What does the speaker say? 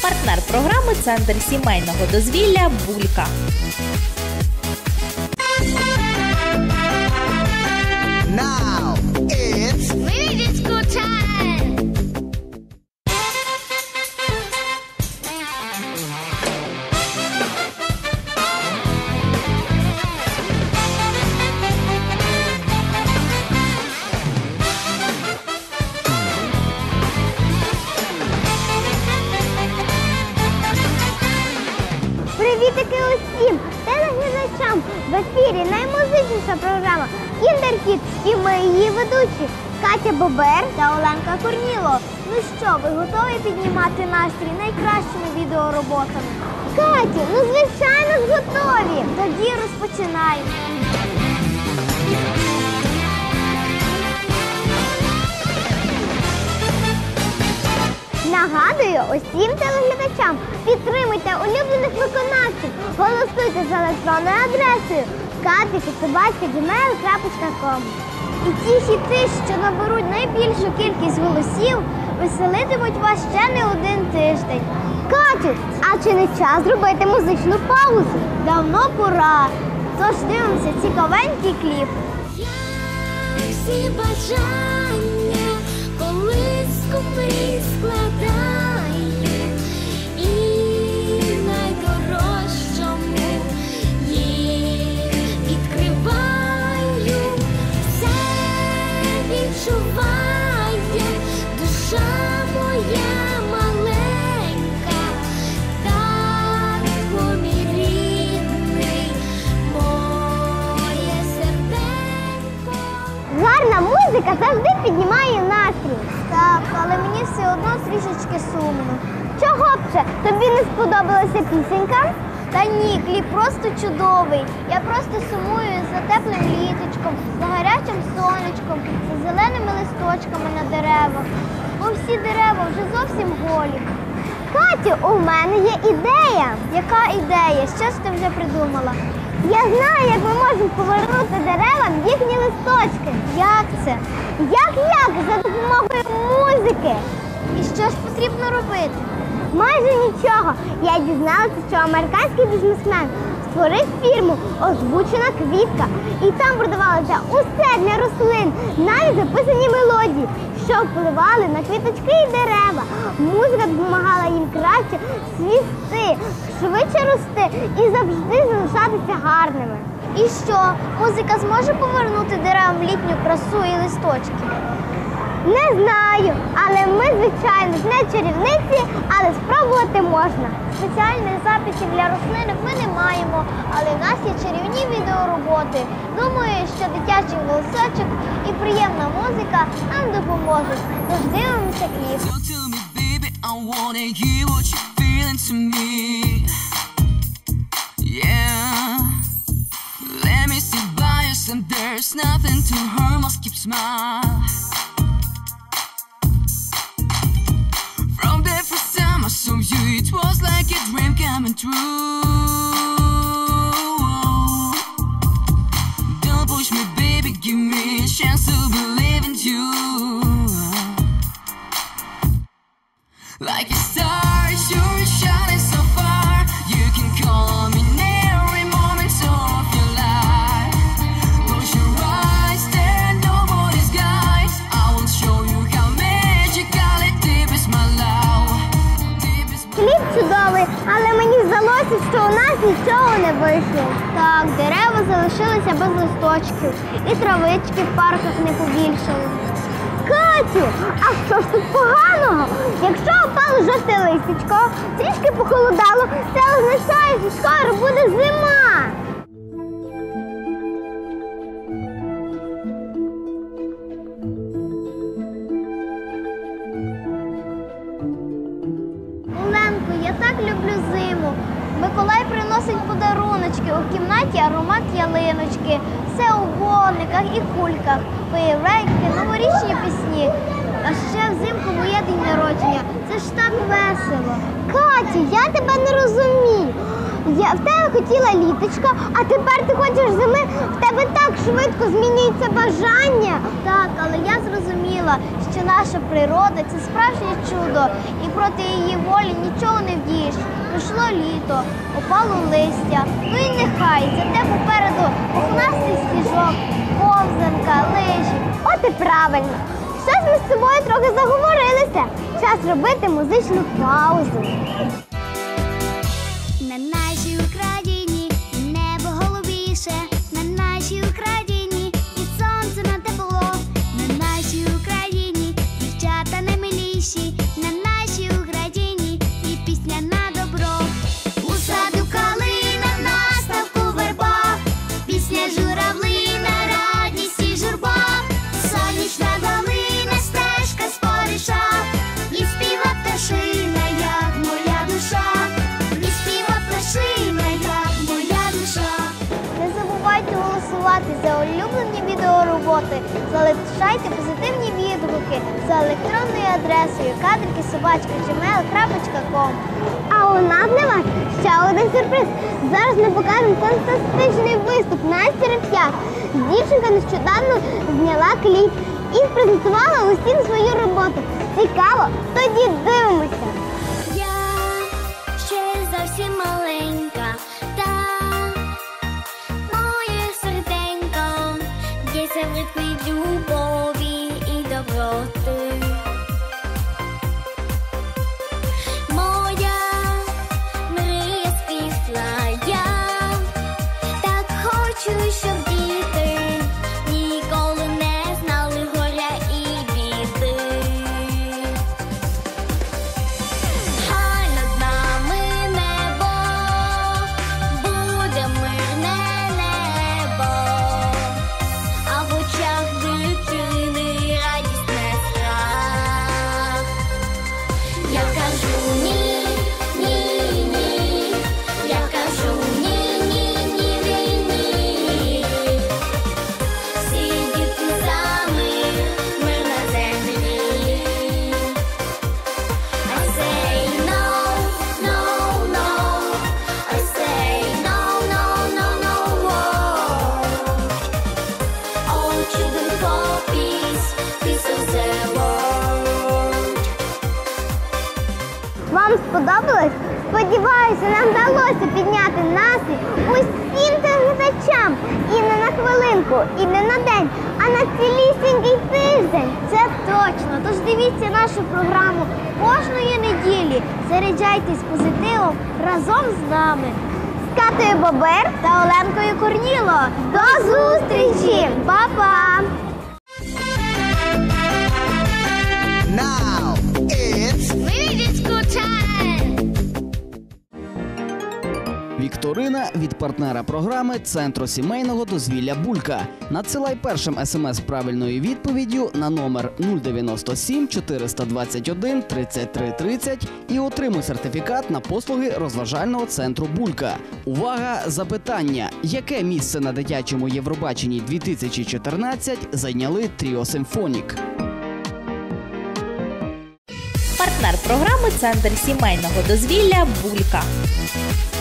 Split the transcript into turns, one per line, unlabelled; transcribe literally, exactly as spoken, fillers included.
Партнер програми – Центр сімейного дозвілля «Булька».
Now it's
Movie Disco time!
Привітики усім телеглядачам! В ефірі наймузичніша програма «Кіндер-Кідс» і ми її ведучі Катя Бобер та Оленка Корніло. Ну що, ви готові піднімати настрій найкращими відеороботами? Катю, ну звичайно ж готові! Тоді розпочинаємо! Нагадую усім телеглядачам, підтримуйте улюблених виконавців, голосуйте за електронною адресою катики собака джимейл крапочка ком. І ті хіти, що наберуть найбільшу кількість голосів, веселитимуть вас ще не один тиждень. Катю, а чи не час зробити музичну паузу? Давно пора. Тож дивимося цікавенький кліп.
Всі бажання колись купи складає, і найдорожчому їх відкриваю. Все відчуває душа моя маленька, так помій рідний, моє серденько.
Гарна музика завжди піднімає настрій. Так, але мені все одно трішечки сумно. Чого б це? Тобі не сподобалася пісенька? Та ні, кліп просто чудовий. Я просто сумую за теплим літочком, за гарячим сонечком, за зеленими листочками на деревах. Бо всі дерева вже зовсім голі. Катю, у мене є ідея. Яка ідея? Що ж ти вже придумала? Я знаю, як ми можемо повернути деревам їхні листочки. Як це? Як-як? За допомогою музики. І що ж потрібно робити? Майже нічого. Я дізналася, що американський бізнесмен створив фірму «Озвучена квітка». І там продавалося усе для рослин, навіть записані мелодії, що впливали на квіточки і дерева. Музика допомагала їм краще свісти, швидше рости і завжди залишатися гарними. І що, музика зможе повернути деревам літню красу і листочки? Не знаю, але ми, звичайно, ж не чарівниці, але спробувати можна. Спеціальних записів для рослинок ми не маємо, але в нас є чарівні відеороботи. Думаю, що дитячий голосочок і приємна музика нам допоможуть. Тож дивимося кліп.
I saw you, it was like a dream coming true. Don't push me, baby, give me a chance to believe in you. Like a star, you're shining so far. You can call on me in every moment of your life. Close your eyes, there are nobody's guys. I will show you how magical and deep is my love.
Кліп чудовий, але мені здалося, що у нас нічого не вийшло. Так, дерева залишилися без листочків, і травички в парках не побільшали. Катю, а що ж тут поганого? Якщо опало жовте листячко, трішки похолодало, це означає, що скоро буде зима. Оленко, я так люблю зиму. Миколай приносить подаруночки, у кімнаті аромат ялиночки. Все у вогниках і кульках, феєрверки, новорічні пісні. А ще взимку моє день народження. Це ж так весело. Катю, я тебе не розумію. Я в тебе хотіла літочка, а тепер ти хочеш зими. В тебе так швидко змінюється бажання. Так, але я зрозуміла, що наша природа – це справжнє чудо, і проти її волі нічого не вдієш. Прийшло літо, опало листя, ну і нехай, зате попереду пухнастий сніжок, ковзанка, лижі. От і правильно. Щось ми з собою трохи заговорилися. Час робити музичну паузу.
На нашій Україні небо голубіше, на нашій Україні і сонце на тепло, на нашій Україні дівчата наймиліші, на нашій Україні і пісня на добро. У саду калина, на ставку верба, пісня журавлина, радість і журба, сонячна долина, стежка спориша, і співа пташина, як моя душа.
Не забувайте голосувати за улюблені відеороботи, залишайте позитивні відгуки за електронною адресою кадрики собачка джимейл крапочка ком. А у нас для вас ще один сюрприз. Зараз ми покажемо фантастичний виступ Насті Реп'як. Дівчинка нещодавно зняла кліп і презентувала усім свою роботу. Цікаво? Тоді дивимося.
Я ще зовсім маленька, та моє серденько б'ється в ритмі любові і доброти. Моя мрія співла, я так хочу, щоб діти ніколи не знали горя і біди. Хай над нами небо буде мирне небо, а в очах дитини радість не страх. Я кажу ні, ні, ні, я кажу ні, ні, ні, ні, ні. Всі діти за мир, мир на землі. I say no, no, no. I say no, no, no, no. All children for peace, peace of the world.
Вам сподобалось? Сподіваюся, нам вдалося підняти настрій усім телеглядачам. І не на хвилинку, і не на день, а на цілісінький тиждень. Це точно. Тож дивіться нашу програму кожної неділі. Заряджайтесь позитивом разом з нами. З Катою Бобер та Оленкою Корніло. До зустрічі! Па-па!
Now it's
Вікторина від партнера програми Центру сімейного дозвілля «Булька». Надсилай першим смс правильною відповіддю на номер нуль дев'яносто сім чотириста двадцять один тридцять три тридцять і отримуй сертифікат на послуги розважального центру «Булька». Увага! Запитання. Яке місце на дитячому Євробаченні дві тисячі чотирнадцять зайняли Тріо Симфонік?
Партнер програми Центр сімейного дозвілля «Булька».